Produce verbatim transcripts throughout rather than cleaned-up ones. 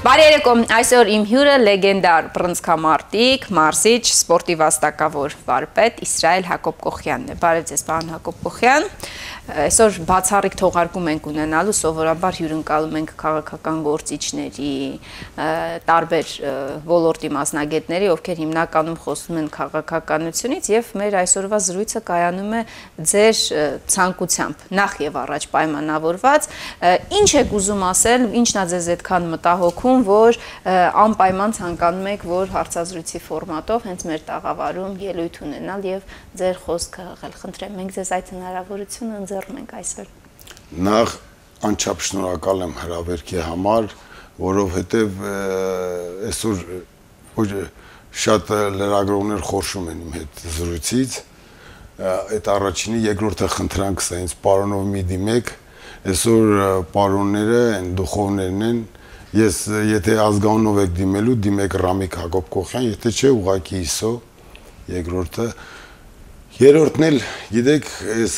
Բարի երեկո, այսօր իմ հյուրը լեգենդար բռնցքամարտիկ, մարզիչ, սպորտի վաստակավոր վարպետ Իսրայել Հակոբ-Կոխյանն է։ Բարև ձեզ, պարոն Հակոբ-Կոխյան։ Այսօր բացառիկ թողարկում ենք ունենալու, սովորաբար հյուրընկալում ենք քաղաքական գործիչների, տարբեր ոլորտի մասնագետների, ովքեր հիմնականում խոսում են քաղաքականությունից, եւ մեր այսօրվա զրույցը կայանում է ձեր ցանկությամբ, նախ եւ առաջ պայմանավորված, ինչ եք ուզում ասել, ինչն է ձեզ այդքան մտահոգում, որ անպայման ցանկանում եք, որ հարցազրույցի ֆորմատով հենց մեր տաղավարում ելույթ ունենալ եւ ձեր խոսքը հղել։ Խնդրեմ, մենք ձեզ այդ հնարավորությունը ընձեռում ենք այսօր։ Նախ անչափ շնորհակալ եմ հրավերքի համար, որովհետեւ այսօր որ շատ լրագրողներ խորշում են իմ հետ զրույցից, այդ առաջինի, երկրորդը խնդրանքս է, ինձ պարոնով մի դիմեք, այսօր պարոնները են, դուխովներն են, ես եթե ազգանունով եք դիմելու, դիմեք Ռամիկ Հակոբ-Կոխյան, եթե չէ ուղղակի Իսո, երկրորդը, երրորդն էլ, գիտեք, այս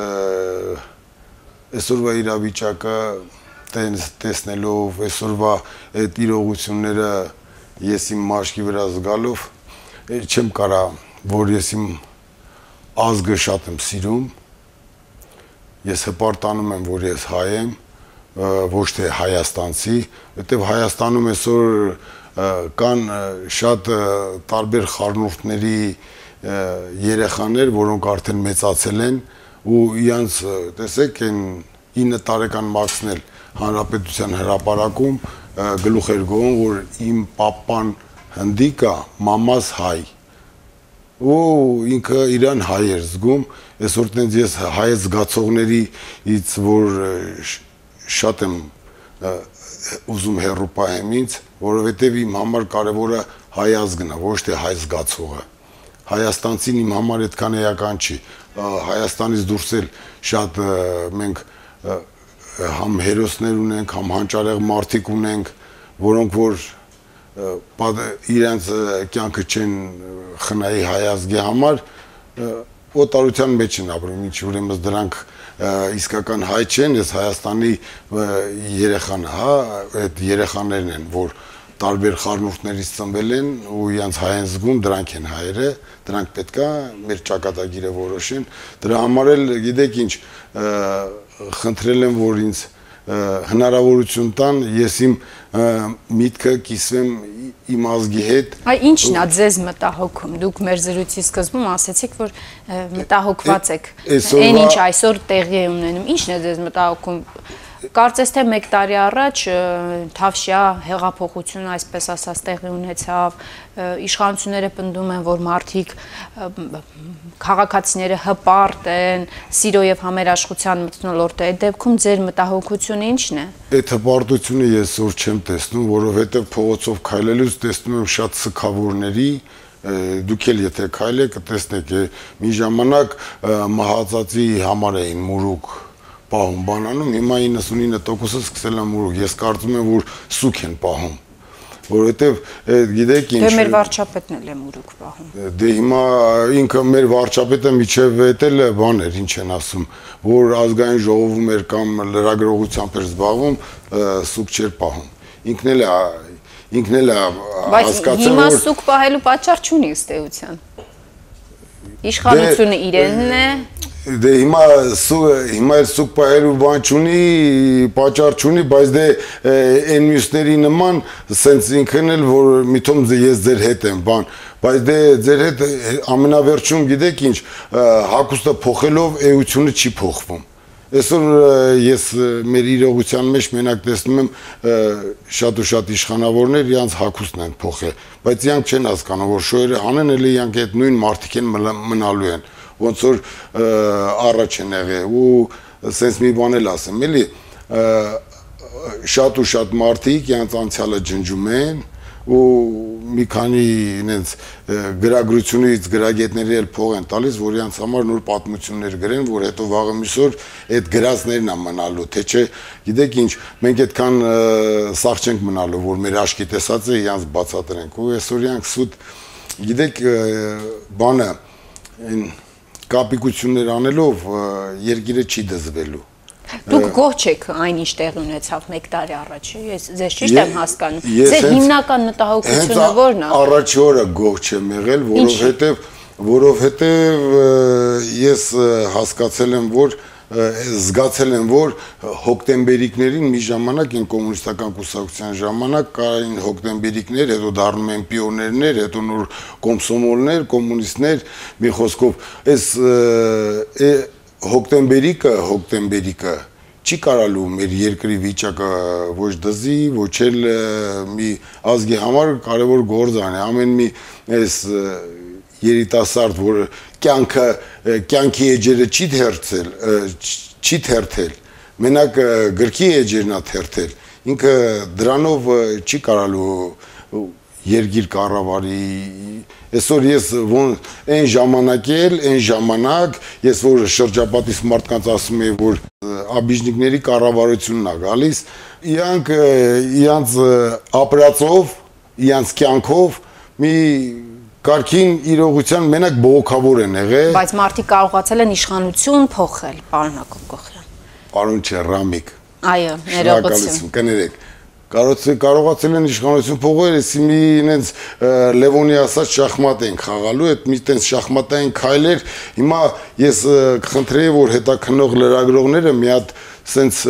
այսօրվա իրավիճակը տեսնելով, այսօրվա այդ իրողությունները ես իմ մաշկի վրա զգալով, չեմ կարա, որ ես իմ ազգը շատ եմ սիրում, ես հպարտանում եմ, որ ես հայ եմ, ոչ թե հայաստանցի, որտեղ Հայաստանում այսօր կան շատ տարբեր խառնուրդների երեխաներ, որոնք արդեն մեծացել են ու իրանց, տեսեք, այն ինը տարեկան մաքսն էլ հանրապետության հրապարակում գլուխ էր գովում, որ իմ պապան հնդիկա, մամաս հայ ու ինքը իրան հայ էր զգում, այսօր տենց ես հայ զգացողներից, որ շատ եմ ուզում հեռու պահեմ ինձ, որովհետև իմ համար կարևորը հայ ազգն է, ոչ թե հայ զգացողը։ Հայաստանցին իմ համար այդքան էական չի։ Հայաստանից դուրս էլ շատ մենք համ հերոսներ ունենք, համ հանճարեղ մարդիկ ունենք, որոնք որ իրենց կյանքը չեն խնայի հայ ազգի համար, օտարության մեջ են ապրում, ինչ ուրեմն դրանք իսկական հայ չեն, ես Հայաստանի երեխան, հա, այդ երեխաներն են, որ տարբեր խառնուրդներից ծնվել են ու իրանց հայ են զգում, դրանք են հայերը, դրանք պետք է մեր ճակատագիրը որոշեն, դրա համար էլ գիտեք ինչ, խնդրել եմ, որ ինձ հնարավորություն տան, ես իմ միտքը կիսվեմ իմ ազգի հետ։ Այ ինչն է ձեզ մտահոգում, դուք մեր զրույցի սկզբում ասեցիք, որ մտահոգված եք, այն ինչ այսօր տեղի է ունենում, ինչն է ձեզ մտահոգում, կարծես թե մեկ տարի առաջ Թավշյա հեղափոխությունը, այսպես ասած, տեղի ունեցավ, իշխանությունները պնդում են, որ մարդիկ քաղաքացիները հպարտ են, սիրո եւ համերաշխության մթնոլորտ է, այդ դեպքում ձեր մտահոգությունը ինչն է։ Այդ հպարտությունը ես որ չեմ տեսնում, որովհետեւ փողոցով քայլելուց տեսնում եմ շատ սքավորների, դուք էլ եթե քայլեք, կտեսնեք, մի ժամանակ մահացածի համար էին մուրուկ պահում բանանում, հիմա իննսունինը տոկոսը սկսել են մուրուկ, ես կարծում եմ, որ սուք են պահում, որովհետև, գիտեք ինչ… Դե մեր վարչապետն էլ է մուրուկ պահում։ Դե հիմա ինքը մեր վարչապետը միջև էտել է բան էր, ինչ են ասում, որ ազգային ժողովում էր կամ լրագրողությամբ էր զբաղվում, սուք չէր պահում, ինքն էլ է, ինքն էլ է հասկացել, որ… Բայց հիմա սուք պահելու պատճառ չունի ըստ էության։ Իշխանությունը իրենն է… Դե հիմա հիմա էլ սուկ պահելու բան չունի, պատճառ չունի, բայց դե այն մյուսների նման սենց ինքն էլ որ միթոմ ես ձեր հետ եմ բան, բայց դե ձեր հետ ամենավերջում գիտեք ինչ, հագուստը փոխելով էությունը չի փոխվում։ Այսօր ես մեր իրողության մեջ մենակ տեսնում եմ շատ ու շատ իշխանավորներ իրանց հագուստն են փոխել, բայց իրանք չեն հասկանում, որ շոյերը անեն էլ իրանք այդ նույն մարդիկ են մնալու են, ոնց որ առաջ են եղել ու սենց մի բան էլ ասեմ, էլի շատ ու շատ մարդիկ իրանց անցյալը ջնջում են ու մի քանի ինձ գրագրությունից գրագետների էլ փող են տալիս, որ իրանց համար նոր պատմություններ գրեն, որ հետո վաղը միսօր այդ գրածներն է մնալու, թե չէ, գիտեք ինչ, մենք այդքան սաղ չենք մնալու, որ մեր աշկի տեսած է իրանց բացատրենք ու այսօր իրանք սուտ, գիտեք բանը, կապիկություններ անելով երկիրը չի դզվելու։ Դուք գոհ չեք այն ինչ տեղի ունեցավ մեկ տարի առաջ, ես ձեզ ճիշտ եմ հասկանում։ Ձեր հիմնական մտահոգությունը ո՞րն է։ Առաջի օրը գոհ չեմ եղել, որովհետև որովհետև ես հասկացել եմ, որ զգացել եմ, որ հոկտեմբերիկներին մի ժամանակ են կոմունիստական կուսակցության ժամանակ կային հոկտեմբերիկներ, հետո դառնում են պիոներներ, հետո նոր կոմսոմոլներ, կոմունիստներ, մի խոսքով, այս հոկտեմբերիկը, հոկտեմբերիկը չի կարալու մեր երկրի վիճակը ոչ դզի, ոչ էլ մի ազգի համար կարևոր գործ անի, ամեն մի այս երիտասարդ, որ կյանքը, կյանքի էջերը չի թերթել, չի թերթել, մենակ գրքի էջերն է թերթել, ինքը դրանով չի կարալու երգիր կառավարի, այսօր ես այն ժամանակ էլ, այն ժամանակ, ես որ շրջապատիս մարդկանց ասում եմ, որ աբիժնիկների կառավարությունն է գալիս, իրանք իրանց ապրածով, իրանց կյանքով մի Կարգին իրողության մենակ բողոքավոր են եղել։ Բայց մարդիկ կարողացել են իշխանություն փոխել, պարոն Հակոբ Կոխյան։ Պարոն Չերամիկ։ Այո, ներողություն։ Կներեք։ Կարողացել են իշխանություն փոխել, էսի մի ինձ Լևոնի ասած շախմատ են խաղալու, այդ մի տենց շախմատային քայլեր, հիմա ես կխնդրեի, որ հետաքննող լրագրողները մի հատ սենց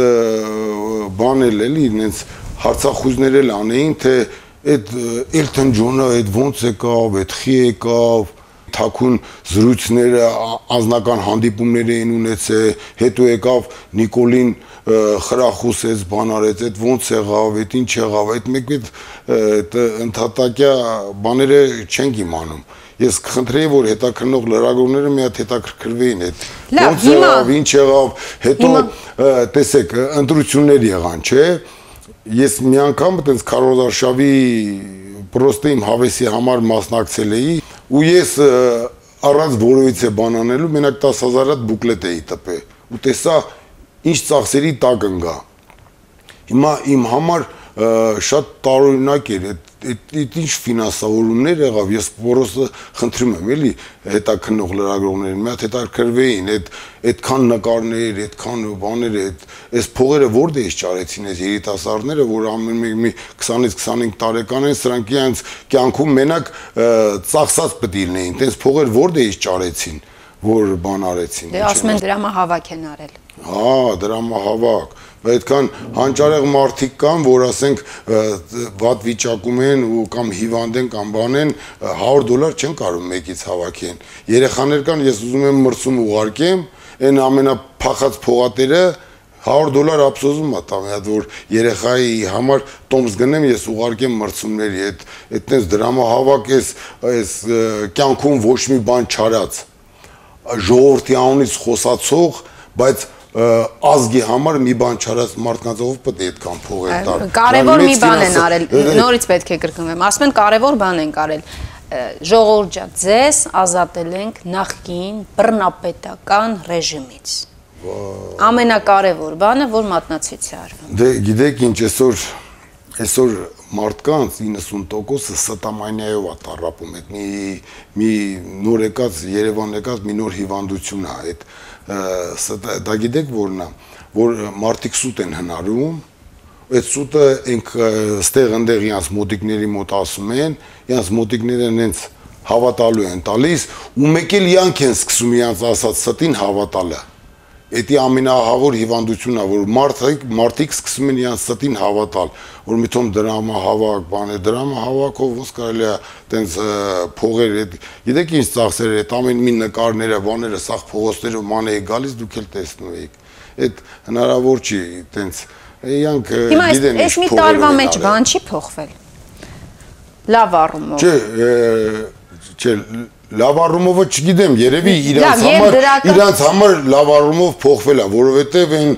բան էլ էլի, ինձ հարցախույզներ էլ անեին, թե Այդ Էլթոն Ջոնը այդ ոնց եկավ, այդ խի եկավ, թաքուն զրույցները, անձնական հանդիպումներ էին ունեցել, հետո եկավ Նիկոլին խրախուսեց, բան արեց, այդ ոնց եղավ, այդ ինչ եղավ, այդ մեկ այդ ընդհատակյա բաները չենք իմանում։ Ես կխնդրեի, որ հետաքննող լրագրողները մի հատ հետաքրքրվեին այդ ոնց եղավ, ինչ եղավ, հետո տեսեք, ընտրություններ եղան, չէ՞։ Ես մի անգամ այդպես Քարոզարշավի պրոստը իմ հավեսի համար մասնակցել էի ու ես առանց որևիցե բան անելու մենակ տասը հազար հատ բուկլետ էի տպել ու տեսա ինչ ծախսերի տակ ընկա։ Հիմա իմ համար շատ տարօրինակ էր այդ ինչ ֆինանսավորումներ եղավ, ես պրոստը խնդրում եմ էլի հետաքննող լրագրողներին, մի հատ հետաքրքրվեին, այդ այդքան նկարներ, այդքան բաներ, այս փողերը որտեղից ճարեցին այս երիտասարդները, որ ամեն մի քսանից քսանհինգ տարեկան են, սրանք իրենց կյանքում մենակ ծախսած պետք է լինեին, տենց փողեր որտեղից ճարեցին, որ բան արեցին։ Դե ասում են դրամահավաք են արել։ Հա, դրամահավաք, այդքան հանճարեղ մարդիկ կան, որ ասենք վատ վիճակում են ու կամ հիվանդ են կամ բան են, հարյուր դոլար չեն կարող մեկից հավաքեն։ Երեխաներ կան, ես ուզում եմ մրցում ուղարկեմ, այն ամենափախած փողատերը հարյուր դոլար ափսոզում ա տամ, հատ որ երեխայի համար տոմս գնեմ, ես ուղարկեմ մրցումների, այդ այդտենց դրամահավաք էս այս կյանքում ոչ մի բան չարած, ժողովրդի անունից խոսացող, բայց ազգի համար մի բան չարած մարդկանցով պետք է այդքան փողեր տալ։ Կարևոր մի բան են արել, նորից պետք է կրկնվեմ, ասում են կարևոր բան են արել։ Ժողովուրդ ջան, ձեզ ազատել ենք նախկին բռնապետական ռեժիմից։ Ամենակարևոր բանը, որ մատնացույց է արվում։ Դե գիտեք ինչ, այսօր այսօր մարդկանց իննսուն տոկոսը ստամանիայով է տառապում, այդ մի մի նոր եկած Երևան եկած մի նոր հիվանդություն է, այդ դա գիտեք որն է, որ մարդիկ սուտ են հնարում, այդ սուտը ենք ստեղ ընդեղ իրանց մոտիկների մոտ ասում են, իրանց մոտիկները նենց հավատալու են տալիս ու մեկ էլ իրանք են սկսում իրանց ասած ստին հավատալը։ Էդի ամենահավոր հիվանդությունն է, որ մարդիկ մարդիկ սկսում են իրանց ստին հավատալ, որ միտում դրամահավաք, բան է, դրամահավաքով ոնց կարելի է տենց փողեր, գիտեք ինչ ծախսեր, այդ ամեն մի նկարները, բաները, սաղ փողոցներով ման էի գալիս, դուք էլ տեսնում եք։ Այդ հնարավոր չի տենց իրանք գիտեն ինչ փողեր։ Հիմա այս մի տարվա մեջ բան չի փոխվել։ Լավ առումով։ Չէ, չէ, լավ առումովը չգիտեմ, երևի իրանց համար իրանց համար լավ առումով փոխվել է, որովհետև այն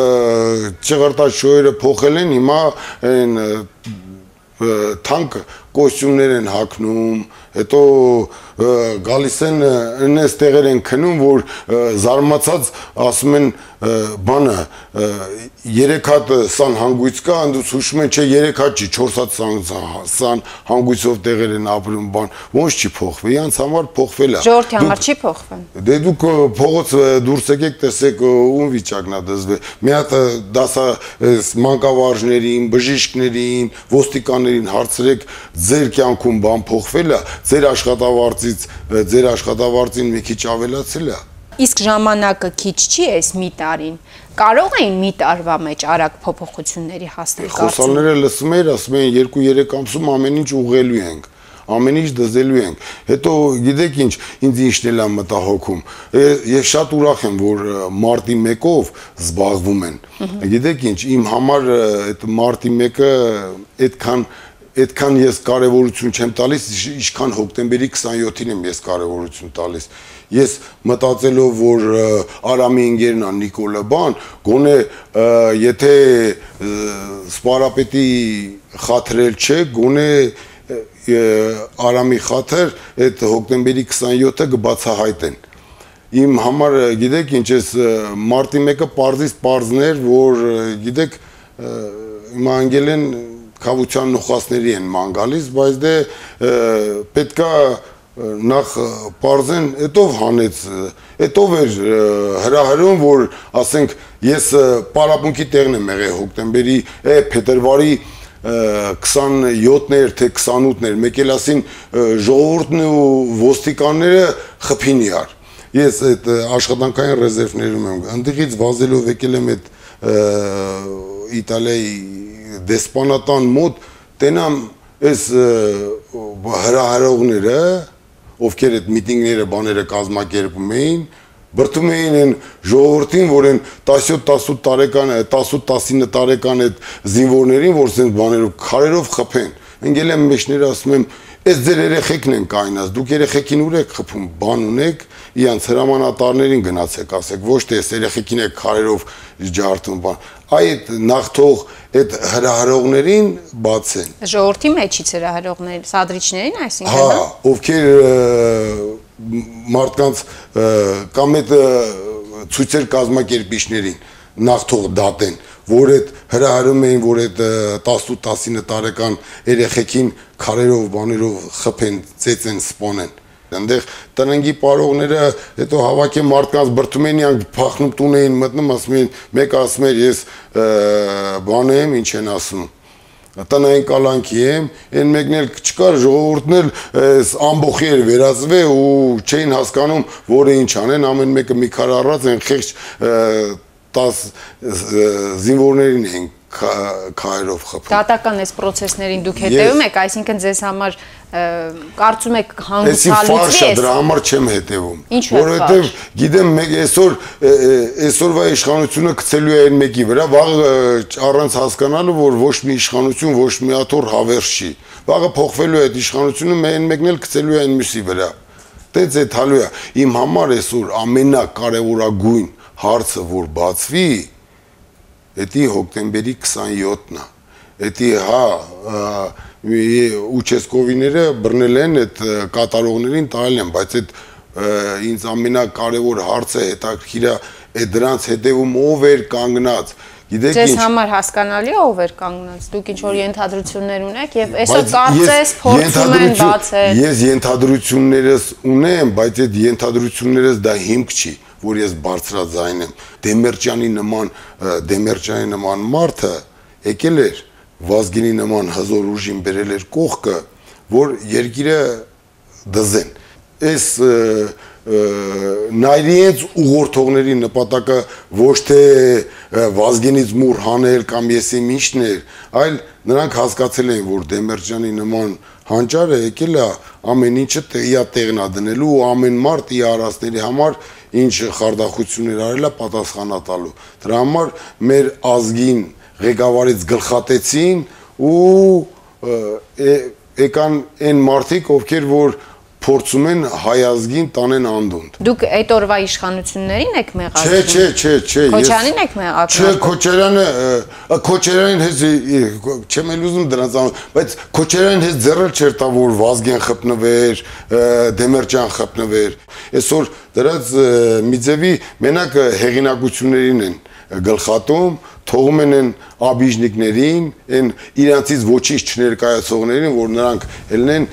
ճղրտաց շոյերը փոխել են, հիմա այն թանկ կոստյումներ են հագնում, հետո գալիս են այնպես տեղեր են քնում, որ զարմացած ասում են բանը երեք հատ սան հանգույց կա, ընդուց հուշում են, չէ, երեք հատ չի, չորս հատ սան հանգույցով տեղեր են ապրում, բան, ոնց չի փոխվի, իրանց համար փոխվել է։ Ժողովրդի համար չի փոխվել։ Դե դուք փողոց դուրս եկեք, տեսեք ում վիճակն է դզվել։ Մի հատ դասա մանկավարժներին, բժիշկներին, ոստիկաններին հարցրեք, ձեր կյանքում բան փոխվել է, ձեր աշխատավարձից, ձեր աշխատավարձին մի քիչ ավելացել է։ Իսկ ժամանակը քիչ չի էս մի տարին։ Կարող էին մի տարվա մեջ արագ փոփոխությունների հասնել։ Խոսալները լսում էին, ասում էին երկու-երեք ամսում ամեն ինչ ուղղելու ենք, ամեն ինչ դզելու ենք։ Հետո գիտեք ինչ, ինձ ինչն էլ է մտահոգում։ Ես շատ ուրախ եմ, որ մարտի մեկով զբաղվում են։ Գիտեք ինչ, իմ համար այդ մարտի մեկը այդքան այդքան ես կարևորություն չեմ տալիս, ինչքան հոկտեմբերի քսանյոթին եմ ես կարևորություն տալիս։ Ես մտածելով, որ Արամի ընկերն է Նիկոլը բան, գոնե եթե սպարապետի խաթրել չէ, գոնե Արամի խաթր այդ հոկտեմբերի քսանյոթը կբացահայտեն։ Իմ համար գիտեք ինչ ես մարտի մեկը պարզից պարզներ, որ գիտեք հիմա անգել են քավության նոխասների են ման գալիս, բայց դե պետքա նախ պարզեն, էտով հանեց, էտով էր հրահրում, որ ասենք ես պարապունքի տեղն եմ եղել հոկտեմբերի, փետրվարի քսանյոթներ, թե քսանութներ, մեկ էլ ասին ժողովուրդն ու ոստիկանները խփին իրար։ Ես այդ աշխատանքային ռեզերվներում եմ, ընդդիղից վազելով եկել եմ այդ Իտալիայի դեսպանատան մոտ տենամ այս հրահրողները, ովքեր այդ միտինգները, բաները կազմակերպում էին, բրդում էին այն ժողովրդին, որ այն տասնյոթ-տասնութ տարեկան, տասնութ-տասինը տարեկան այդ զինվորներին, որ սենց բաներով քարերով խփեն։ Ընկել եմ մեջները ասում եմ, այս ձեր երեխեքն են կայնած, դուք երեխեքին ուր եք խփում, բան ունեք, իրանց հրամանատարներին գնացեք, ասեք, ոչ թե այս երեխեքին եք քարերով ջարդում, բան։ Այդ նախ թող այդ հրահրողներին բացեն։ Ժողովրդի մեջից հրահրողներ, սադրիչներին, այսինքն։ Հա, ովքեր մարդկանց կամ այդ ցույցեր կազմակերպիչներին նախ թող դատեն, որ այդ հրահրում էին, որ այդ տասնութ-տասինը տարեկան երեխեքին քարերով, բաներով խփեն, ծեծեն, սպանեն։ Այնտեղ տնենգի պարողները հետո հավաքեն մարդկանց բրդում էին, իրանք փախնում տուն էին մտնում, ասում էին, մեկը ասում էր ես բան եմ, ինչ են ասում, տնային կալանքի եմ, այն մեկն էլ չկար, ժողովուրդն էլ ամբոխի էր վերածվել ու չէին հասկանում, որը ինչ անեն, ամեն մեկը մի քար առած են խեղճ տաս զինվորներին են քայլով խփում։ Դատական այս process-ներին դուք հետևում եք, այսինքն ձեզ համար կարծում եք հանգուցալուծվի է։ Դրա համար չեմ հետևում, որովհետև գիտեմ մեկ այսօր այսօրվա իշխանությունը գցելու է այն մեկի վրա, վաղը առանց հասկանալու, որ ոչ մի իշխանություն, ոչ մի աթոռ հավերժ չի։ Վաղը փոխվելու է այդ իշխանությունը, այն մեկն էլ գցելու է այն մյուսի վրա։ Դե այդ հալու է։ Իմ համար այսօր ամենակարևորագույն հարցը, որ բացվի, դա հոկտեմբերի քսանյոթն է։ Դա հա Ուչեսկովիները բռնել են այդ կատարողներին տալել են, բայց այդ ինձ ամենակարևոր հարցը հետաքրքիր է, այդ դրանց հետևում ով էր կանգնած։ Գիտեք ինչ։ Ձեզ համար հասկանալի է ով էր կանգնած։ Դուք ինչ որ ենթադրություններ ունեք եւ այսօր կարծես փորձում են բացել։ Ես ենթադրություններս ունեմ, բայց այդ ենթադրություններս դա հիմք չի, որ ես բարձրաձայն եմ։ Դեմերճյանի նման Դեմերճյանի նման մարդը եկել էր Վազգենի նման հզոր ուժին բերել էր կողքը, որ երկիրը դզեն։ Այս նայրիենց ուղղորդողների նպատակը ոչ թե Վազգենից մուր հանել կամ եսի միշներ, այլ նրանք հասկացել են, որ Դեմերճյանի նման հանճարը եկել է ամեն ինչը իր տեղն է դնելու ու ամեն մարդ իր արածների համար ինչ խարդախություններ արել է պատասխանա տալու։ Դրա համար մեր ազգին ղեկավարից գլխատեցին ու եկան այն մարդիկ, ովքեր որ փորձում են հայազգին տանեն անդունդ։ Դուք այդ օրվա իշխանություններին եք մեղադրում։ Չէ, չէ, չէ, չէ։ Քոչարյանին եք մեղադրում։ Չէ, Քոչարյանը, Քոչարյանին հենց չեմ էլ ուզում դրանց անում, բայց Քոչարյանին հենց ձեռել չէր տա, որ Վազգեն խփնվեր, Դեմիրճյան խփնվեր։ Այսօր դրանց մի ձևի մենակ հեղինակություններին են գլխատում, թողում են են աբիժնիկներին, են իրանցից ոչինչ չներկայացողներին, որ նրանք ելնեն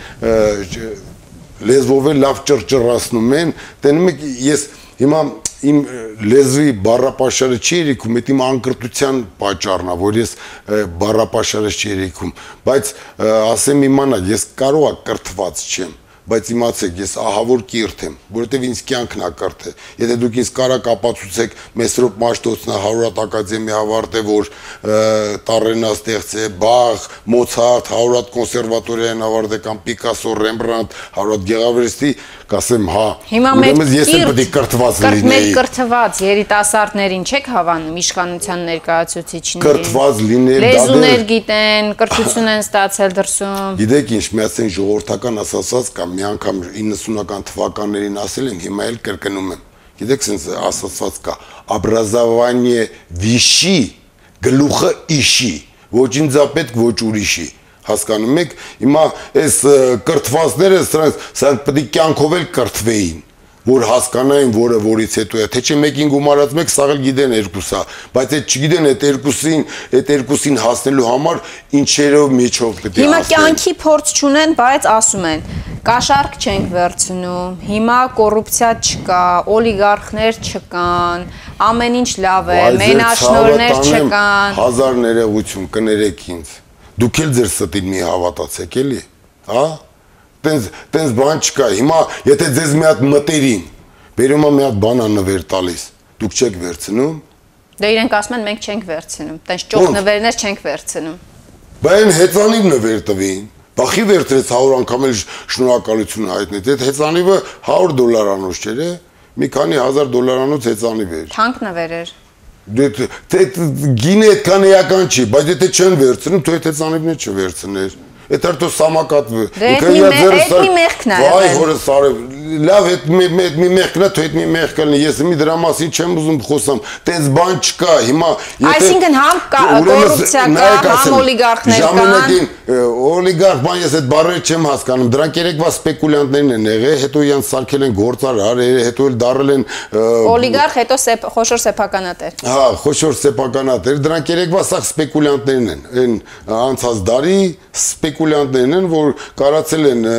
լեզվով էլ լավ ճռճռացնում են, տենում եք ես հիմա իմ լեզվի բառապաշարը չի երիքում, այդ իմ անկրտության պատճառն է, որ ես բառապաշարը չի երիքում, բայց ասեմ իմանալ, ես կարող եմ կրթված չեմ, բայց իմացեք, ես ահավոր կիրթ եմ, որովհետև ինձ կյանքն է կրթը։ Եթե դուք ինձ կարակ ապացուցեք Մեսրոպ Մաշտոցն հարյուր ակադեմիա ավարտե, որ Տառենա ստեղծե, Բախ, Մոցարտ, հարյուր կոնսերվատորիան ավարտե կամ Պիկասո, Ռեմբրանտ, հարյուր գեղարվեստի, կասեմ, հա, ուրեմն ես էլ պետք է կրթված լինեի։ Կրթված երիտասարդներին չեք հավանում իշխանության ներկայացուցիչներին։ Կրթված լինել, լեզուներ գիտեն, կրթություն են ստացել դրսում։ Գիտեք ինչ, միացեն ժողովրդական ասացած կամ մի անգամ իննսունական թվականներին ասել եմ, հիմա էլ կրկնում եմ։ Գիտեք, sense ասացած կա, образование вещи, գլուխը իշի, ոչ ինձ պետք, ոչ ուրիշի։ Հասկանում եք, հիմա այս կրթվածները սրանք պետք է կյանքով էլ կրթվեին, որ հասկանային որը որից հետո է, թե չէ մեկին գումարած մեկ սաղ էլ գիտեն երկուսա, բայց այդ չգիտեն այդ երկուսին, այդ երկուսին հասնելու համար ինչերով միջով պետք է Հիմա կյանքի փորձ չունեն, բայց ասում են, կաշառք չենք վերցնում, հիմա կոռուպցիա չկա, օլիգարխներ չկան, ամեն ինչ լավ է, մենաշնորհներ չկան։ Հազար ներողություն, կներեք ինձ։ Դուք էլ ձեր ստին մի հավատացեք, էլի, հա? Տենց բան չկա, հիմա, եթե ձեզ մի հատ մտերին, բերում է մի հատ բան անվեր տալիս, դուք չեք վերցնում։ Դե իրենք ասում են մենք չենք վերցնում, տենց ճոխ նվերներ չենք վերցնում։ Բա այն հեծանիվ նվեր տվին, բախի վերցրեց հարյուր անգամ էլ շնորհակալություն հայտնեց, այդ հեծանիվը հարյուր դոլարանոց չէր, մի քանի հազար դոլարանոց հեծանիվ էր։ Թանկ նվեր էր։ Գինը այդքան էական չի, բայց եթե չեն վերցնում, թող այդ հեծանիվներ չվերցներ։ Այդ արդյո սամակատ մի մեղքն է վայ հորս արև լավ այդ մի մեղքն է, թող այդ մի մեղք կլինի, ես մի դրա մասին չեմ ուզում խոսամ, տենց բան չկա, հիմա այսինքն համ կոռուպցիա կա, համ օլիգարխներ կան։ Ժամանակին օլիգարխ բան ես այդ բառերը չեմ հասկանում, դրանք երեկվա սպեկուլյանտներն են եղել, հետո իրանց սարքել են գործարար, հետո էլ դարել են օլիգարխ, հետո խոշոր սեփականատեր։ Հա, խոշոր սեփականատեր, դրանք երեկվա սա սպեկուլյանտներն են, այն անցած դարի սպեկուլյանտներն են, որ կարացել են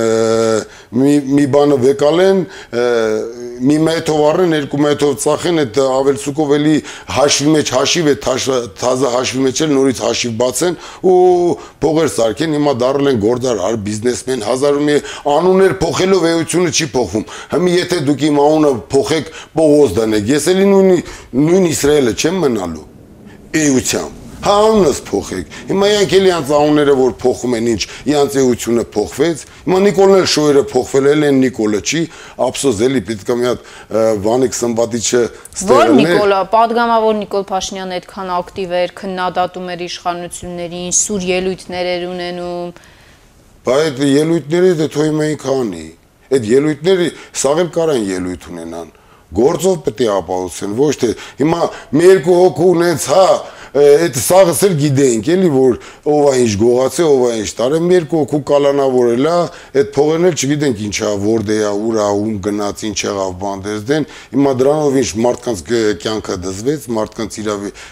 մի բանը վեկալեն, մի մեթով առեն, երկու մեթով ծախեն, այդ ավելցուկով էլի հաշվի մեջ հաշիվ է, թազը հաշվի մեջ էլ նորից հաշիվ բացեն ու փողեր սարքեն, հիմա դարել են գործարար, բիզնեսմեն, հազար ու մի անուններ փոխելով էությունը չի փոխվում։ Հիմա եթե դուք իմ անունը փոխեք, Պողոս դնեք, ես էլի նույն Իսրայելը չեմ մնալու էությամբ։ Հա անունս փոխեք։ Հիմա իրանք էլի անց անունները որ փոխում են ինչ, իրանց էությունը փոխվեց։ Հիմա Նիկոլն էլ շոյերը փոխվել էլ են Նիկոլը չի, ափսոս էլի պետք է մի հատ Վանիկ Սմբատիչը Որ Նիկոլը, падգամավոր Նիկոլ Փաշինյանը այդքան ակտիվ էր, քննադատում էր իշխանություններին, սուր ելույթներ էր ունենում։ Բայց այդ ելույթները դե թող մենք անի։ Այդ ելույթները սաղ էլ կարան ելույթ ունենան։ Գործով պետք է ապահովեն, ոչ թե հիմա մի երկու հոգու ունենց, հա այդ սաղս էլ գիտենք էլի որ ով է ինչ գողացե, ով է ինչ տարը, մի երկու հոգու կալանավորել է, այդ փողերն էլ չգիտենք ինչա, որտե է, ուր է, ում գնաց, ինչ եղավ, բան դեզդեն, հիմա դրանով ինչ մարդկանց կյանքը դզվեց, մարդկանց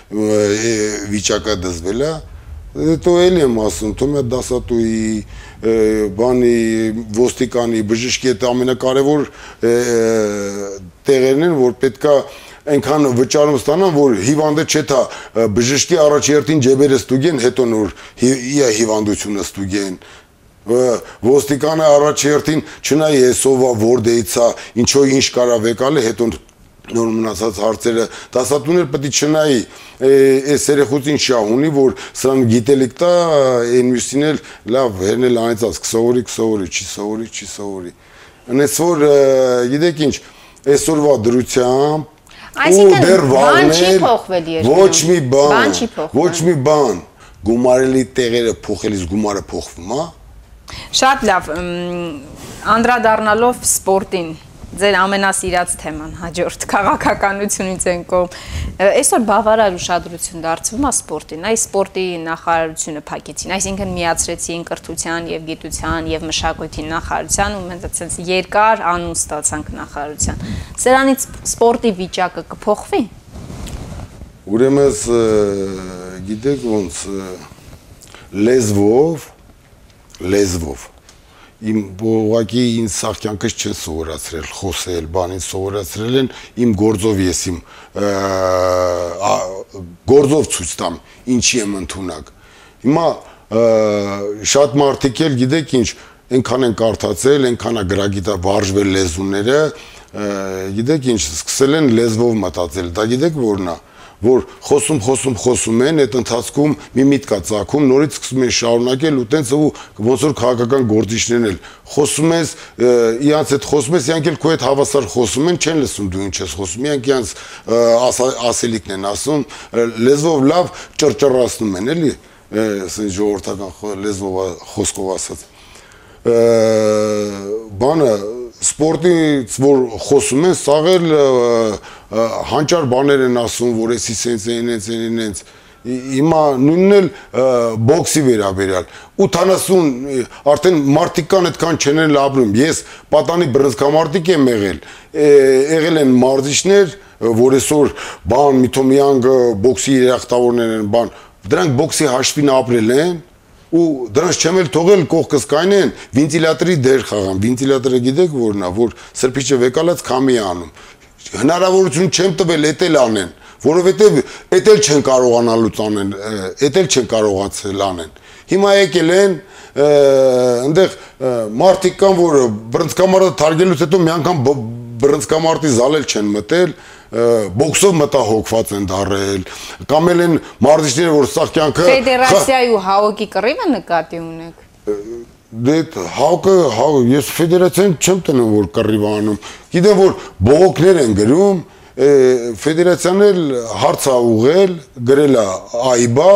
վիճակը դզվել է, հետո էլ եմ ասում, թող մի դասատուի, բանի, ոստիկանի, բժշկի այդ ամենակարևոր տեղերն են, որ պետքա այնքան վճարում ստանան, որ հիվանդը չէ թա բժշկի առաջերտին ջեբերը ստուգեն, հետո նոր հիվանդությունը ստուգեն։ Ոստիկանը առաջերտին չնայի էսովա, որդեիցա, ինչո ինչ կարա վեկալը, հետո նոր մնացած հարցերը, դասատուներ պետք է չնայի այս երեխուց ինչ ունի, որ սրան գիտելիք տա, այն մյուսին էլ լավ հերնել անեցած, կսովորի, կսովորի, չի սովորի, չի սովորի։ Այնպես որ գիտեք ինչ, այսօրվա դրությամբ Այսինքն բան չի փոխվել երկրում։ Ոչ մի բան, բան չի փոխվել։ Ոչ մի բան, գումարելի տեղերը փոխելիս գումարը փոխվում, հա։ Շատ լավ, անդրադառնալով սպորտին, ձեր ամենասիրած թեման, հաջորդ քաղաքականությունից են կողմ, այսօր բավարար ուշադրություն դարձվում է սպորտին, այս սպորտի նախարարությունը փակեցին, այսինքն միացրեցին կրթության եւ գիտության եւ մշակույթի նախարարության ու մենք այդպես երկար անուն ստացանք նախարարության։ Սրանից սպորտի վիճակը կփոխվի։ Ուրեմն գիտեք ոնց լեզվով լեզվով իմ ուղղակի ինձ սաղ կյանքս չեն սովորացրել խոսել, բանին սովորացրել են իմ գործով ես իմ գործով ցույց տամ ինչի եմ ընդունակ։ Հիմա շատ մարդիկ էլ գիտեք ինչ այնքան են կարդացել, այնքան է գրագիտա վարժվել լեզուները, գիտեք ինչ սկսել են լեզվով մտածել, դա գիտեք որն է, որ խոսում, խոսում, խոսում են, այդ ընթացքում մի միտք է ծագում, նորից սկսում են շարունակել ու տենց ու ոնց որ քաղաքական գործիչներն էլ խոսում ես, իրանց հետ խոսում ես, իրանք էլ քո հետ հավասար խոսում են, չեն լսում դու ինչ ես խոսում, իրանք իրանց ասելիքն են ասում, լեզվով լավ ճռճռացնում են, էլի, ասեն ժողովրդական լեզվով խոսքով ասած։ Բանը սպորտից որ խոսում են, սաղ էլ հանճար բաներ են ասում, որ էսի սենց են, ենենց են, ենենց, հիմա նույնն էլ բոքսի վերաբերյալ, ութանասուն, արդեն մարդիկ կան այդքան չեն էլ ապրում, ես պատանի բրնցքամարտիկ եմ եղել, եղել են մարզիչներ, որ այսօր բան, միթոմիանգ բոքսի երախտավորներ են, բան, դրանք բոքսի հաշվին ապրել են, ու դրանց չեմ էլ թողել կողքս կայնեն, վինտիլատորի դեր խաղան, վինտիլատորը գիտեք որն է, որ սրբիչը վեկալած քամի է անում, հնարավորություն չեմ տվել էդ էլ անեն, որովհետև էդ էլ չեն կարողանալուց անեն, էդ էլ չեն կարողացել անեն, հիմա եկել են, ընդեղ մարդիկ կան, որ բրնցքամարտը թարգելուց հետո մի անգամ բրնցքամարտի զալել չեն մտել, բոքսով մտահոգված են դարել, կամ էլ են մարզիչները, որ սաղ կյանքը Ֆեդերացիայի ու ՀԱՕԿ-ի կռիվը նկատի ունեք։ Դե ՀԱՕԿ-ը, ես ֆեդերացիան չեմ տնում, որ կռիվ անում, գիտեմ, որ բողոքներ են գրում, ֆեդերացիան էլ հարց է ուղղել, գրել է ԱԻԲ-ը,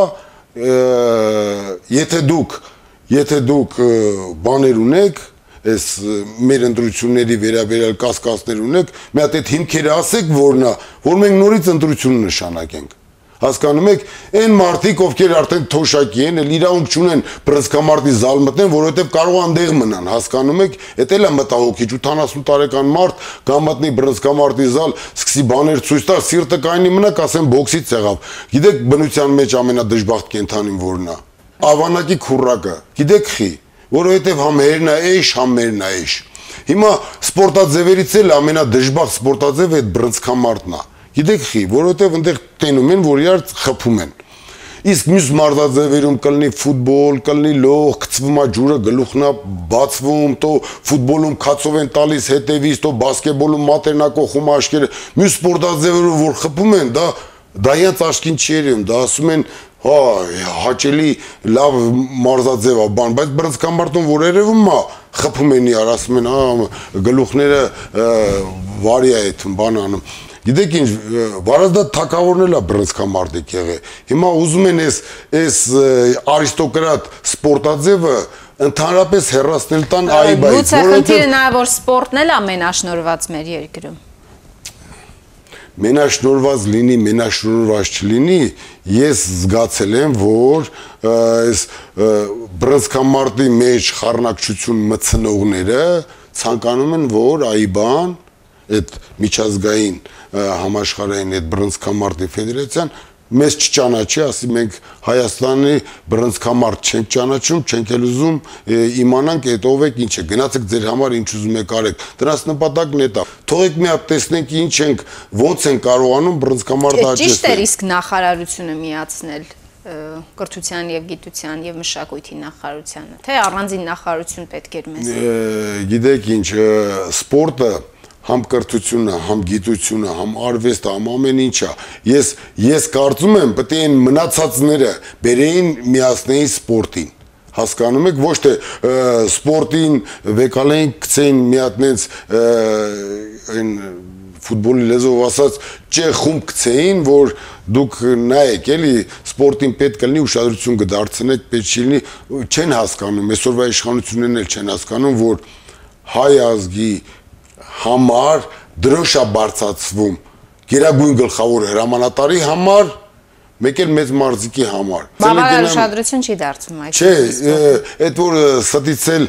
եթե դուք, եթե դուք բաներ ունեք, այս մեր ընտրությունների վերաբերյալ կասկածներ ունեք, մի հատ այդ հիմքերը ասեք որն է, որ մենք նորից ընտրություն նշանակենք։ Հասկանում եք, այն մարդիկ, ովքեր արդեն թոշակի են, իրավունք չունեն բրնցքամարտի զալ մտնեն, որովհետև կարող անդեղ մնան, հասկանում եք, էդ էլ է մտահոգիչ, ութանասուն տարեկան մարդ կամ մտնի բրնցքամարտի զալ, սկսի բաներ ցույց տալ, սիրտը կայնի մնա, կասեն բոքսից եղավ։ Գիտեք բնության մեջ ամենադժբախտ կենդանին որն է։ Ավանակի քուռակը, գիտեք խի, որովհետև համ հերն է էշ, համ մերն է էշ։ Հիմա սպորտաձևերից էլ ամենադժբախտ սպորտաձևը այդ բրնցքամարտն է։ Գիտեք խի, որովհետև այնտեղ տենում են, որ իրար խփում են։ Իսկ մյուս մարզաձևերում կլինի ֆուտբոլ, կլինի լող, գցվում է ջուրը, գլուխն է բացվում, տո ֆուտբոլում քացով են տալիս հետևից, տո բասկետբոլում մատերնակոխում աշկերը։ Մյուս սպորտաձևերում որ խփում են, դա դա իրենց աչքին չի երևում, դա ասում են, հա, հաճելի լավ մարզաձև է, բան, բայց բրնցքամարտում որ երևում է, խփում են իրար, ասում են, հա, գլուխները վարի է այդ բան անում։ Գիտեք ինչ, վարազդատ թագավորն էլ է բրնցքամարտիկ եղել։ Հիմա ուզում են այս արիստոկրատ սպորտաձևը ընդհանրապես հեռացնել տան ԱԻԲ-ից։ Գուցե խնդիրը նա որ սպորտն էլ է մենաշնորհված մեր երկրում։ Մենաշնորհված լինի, մենաշնորհված չլինի, ես զգացել եմ, որ այս բրնցքամարտի մեջ խառնակցություն մտցնողները ցանկանում են, որ ԱԻԲ-ն, այդ միջազգային համաշխարհային այդ բրնցքամարտի ֆեդերացիան մեզ չճանաչի, ասի մենք Հայաստանի բրնցքամարտ չենք ճանաչում, չենք էլ ուզում իմանանք այդ ով եք, ինչ է, գնացեք ձեր համար ինչ ուզում եք արեք։ Դրանց նպատակն է դա։ Թողեք մի հատ տեսնենք ինչ ենք, ոնց են կարողանում բրնցքամարտը աճեցնել։ Ճիշտ է իսկ նախարարությունը միացնել կրթության եւ գիտության եւ մշակույթի նախարարությանը, թե առանձին նախարարություն պետք էր մեզ։ Գիտեք ինչ, սպորտը համ կրթությունը, համ գիտությունը, համ արվեստը, համ ամեն ինչը։ Ես ես կարծում եմ, պետք է այն մնացածները բերեին միացնեին սպորտին։ Հասկանում եք, ոչ թե սպորտին վեկալեին գցեին մի հատ նենց այն ֆուտբոլի լեզվով ասած ճե խումբ գցեին, որ դուք նայեք, էլի սպորտին պետք է լինի ուշադրություն կդարձնեք, պետք չի լինի, չեն հասկանում, այսօրվա իշխանություններն էլ չեն հասկանում, որ հայ ազգի համար դրոշ է բարձրացվում գերագույն գլխավոր հրամանատարի համար, մեկ էլ մեծ մարզիկի համար։ Բավարար ուշադրություն չի դարձվում այդ։ Չէ, այդ որ ստից էլ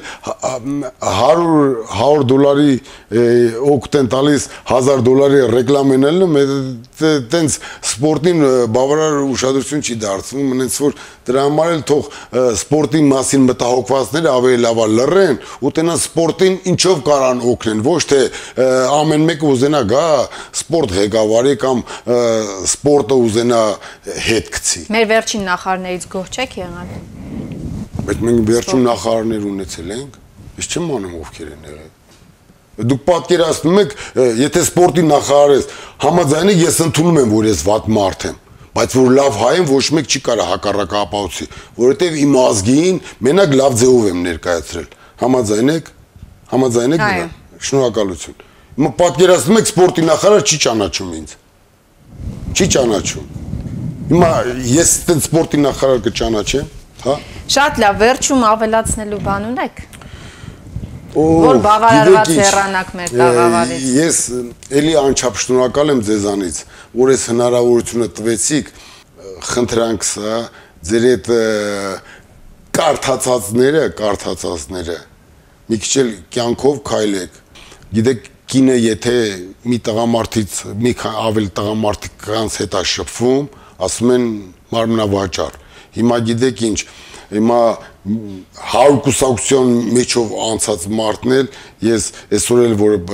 հարյուր դոլարի օգուտ են տալիս հազար դոլարի ռեկլամ են ելնում, այտենց սպորտին բավարար ուշադրություն չի դարձվում, այնց որ դրա համար էլ թող սպորտի մասին մտահոգվածները ավելի լավ լռեն ու տենան սպորտին ինչով կարան օգնեն, ոչ թե ամեն մեկը ուզենա գա սպորտ ղեկավարի կամ սպորտը ուզենա հետ գցի։ Մեր վերջին նախարարներից գոհ չեք եղել։ Բայց մենք վերջին նախարարներ ունեցել ենք, ես չեմ անում ովքեր են եղել։ Դուք պատկերացնում եք, եթե սպորտի նախարար ես, համաձայն եք ես ընդունում եմ, որ ես վատ մարդ եմ, բայց որ լավ հայ եմ, ոչ մեկ չի կարող հակառակը ապահովի, որովհետև իմ ազգին մենակ լավ ձևով եմ ներկայացրել։ Համաձայն եք, համաձայն եք դրա։ Շնորհակալություն։ Հիմա պատկերացնում եք սպորտի նախարար չի ճանաչում ինձ։ Չի ճանաչում։ Հիմա ես այդպես սպորտի նախարար կճանաչեմ, հա։ Շատ լավ, վերջում ավելացնելու բան ունեք։ Որ բավարարված հեռանաք մեր տաղավարից։ Ես էլի անչափ շնորհակալ եմ ձեզանից, որ այս հնարավորությունը տվեցիք, խնդրանքս է, ձեր այդ կարդացածները, կարդացածները մի քիչ էլ կյանքով քայլեք։ Գիտեք, կինը եթե մի տղամարդից մի ավելի տղամարդկանց հետ է շփվում, ասում են մարմնավաճառ։ Հիմա գիտեք ինչ, հիմա հարյուր կուսակցության մեջով անցած մարդն էլ, ես այսօր էլ որ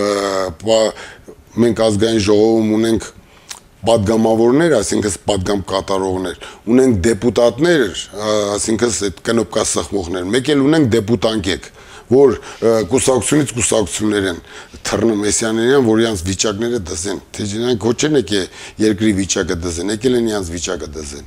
մենք ազգային ժողովում ունենք պատգամավորներ, այսինքն պատգամ կատարողներ, ունենք դեպուտատներ, այսինքն այդ կնոպկա սխմողներ, մեկ էլ ունենք դեպուտանկեք, որ կուսակցությունից կուսակցություններ են թռնում Մեսյանյանյան, որ իրանց վիճակները դզեն, թե իրանք ոչ են եկե երկրի վիճակը դզեն, եկել են իրանց վիճակը դզեն։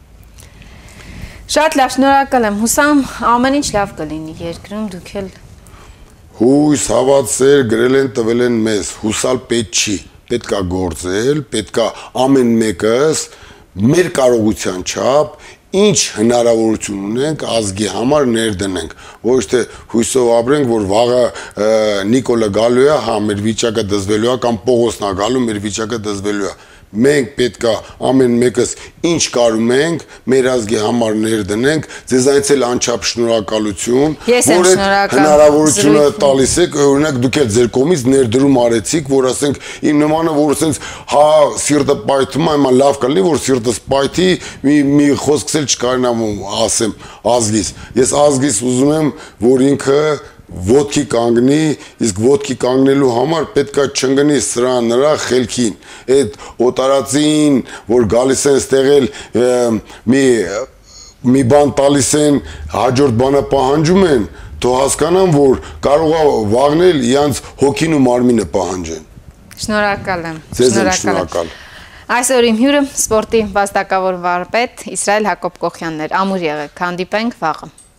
Շատ լավ, շնորհակալ եմ, հուսամ ամեն ինչ լավ կլինի երկրում, դուք էլ հույս, հավատացեր, գրել են, տվել են մեզ, հուսալ պետք չի, պետք է գործել, պետք է ամեն մեկս մեր կարողության չափ ինչ հնարավորություն ունենք ազգի համար ներդնենք, ոչ թե հույսով ապրենք, որ վաղը Նիկոլը գալու է, հա, մեր վիճակը դզվելու է, կամ Պողոսն է գալու, մեր վիճակը դզվելու է։ Մենք պետք է ամեն մեկս ինչ կարում ենք, մեր ազգի համար ներդնենք, ձեզանից էլ անչափ շնորհակալություն, որ այդ հնարավորությունը տալիս եք, օրինակ դուք էլ ձեր կողմից ներդրում արեցիք, որ ասենք իմ նմանը, որ ասենց հա սիրտը պայթում է, հիմա լավ կլինի, որ սիրտս պայթի, մի մի խոսքս էլ չկարենամ ասեմ ազգիս։ Ես ազգիս ուզում եմ, որ ինքը ոտքի կանգնի, իսկ ոտքի կանգնելու համար պետքա չընկնի սրա նրա խելքին, այդ օտարածին, որ գալիս են ստեղել մի մի բան տալիս են, հաջորդ բանը պահանջում են, թող հասկանան, որ կարող է վաղնել իրանց հոգին ու մարմինը պահանջեն։ Շնորհակալ եմ։ Ձեզ եմ շնորհակալ։ Այսօր իմ հյուրը սպորտի վաստակավոր վարպետ Իսրայել Հակոբ Կոխյանն էր։ Ամուր եղեք, հանդիպենք վաղը։